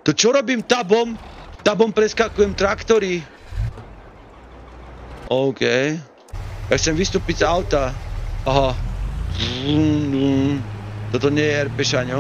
To čo robím tabom? Tabom preskakujem traktory. OK. Ja chcem vystúpiť z auta. Aha. Toto nie je RP, Šaňo.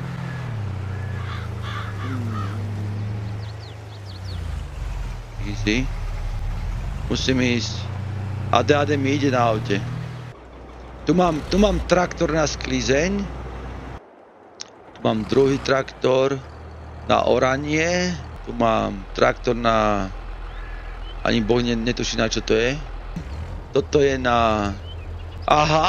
Easy. Musím ísť. AD mi ide na aute. Tu mám traktor na sklizeň. Tu mám druhý traktor na oranie. Tu mám traktor na... Ani Boh netuší, na čo to je. Toto je na... Aha!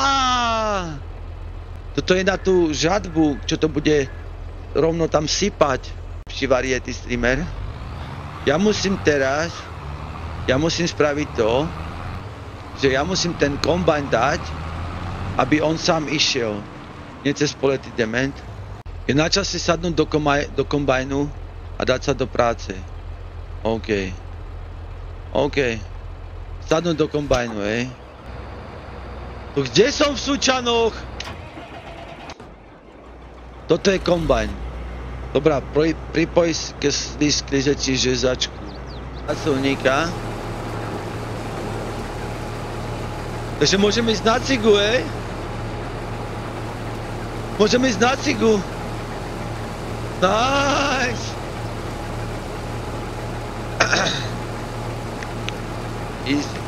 Toto je na tú žatbu, čo to bude rovno tam sypať. Variety streamer. Ja musím spraviť to, že ja musím ten kombajn dať, aby on sám išiel. Nie cez poletý dement. Je na čase sadnúť do kombajnu a dať sa do práce. OK. Sadnúť do kombajnu, hej. To kde som v Sučanoch? Toto je kombajn. Dobrá, pripoj ke sklizeci žezačku. Pracovníka. Takže môžeme ísť na cigu, hej? Môžeme ísť na cigu. Nice! Easy.